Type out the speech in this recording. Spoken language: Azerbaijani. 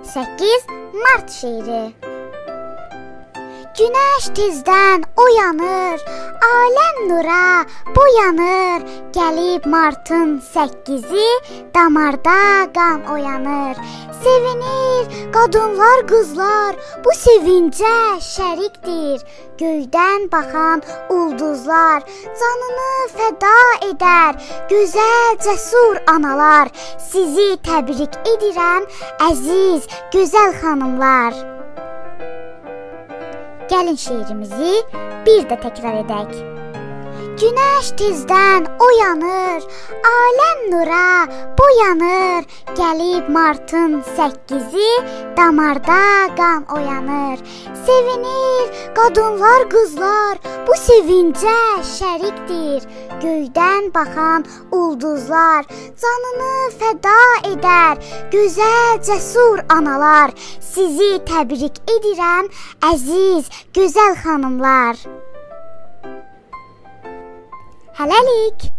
8 Mart şeiri. Günəş tezdən oyanır, aləm nura boyanır, gəlib martın 8-i, damarda qan oyanır. Sevinir qadınlar, qızlar, bu sevincə şərikdir. Göydən baxan ulduzlar, canını fəda edər, gözəl, cəsur analar. Sizi təbrik edirəm, əziz, gözəl xanımlar. Gəlin şeirimizi bir də təkrar edək. Günəş tezdən oyanır, aləm nura boyanır, gəlib martın 8-i, damarda qan oyanır. Sevinir qadınlar, qızlar, bu sevincə şərikdir. Göydən baxan ulduzlar, canını fəda edər, gözəl, cəsur analar. Sizi təbrik edirəm, əziz, gözəl xanımlar. Hələlik.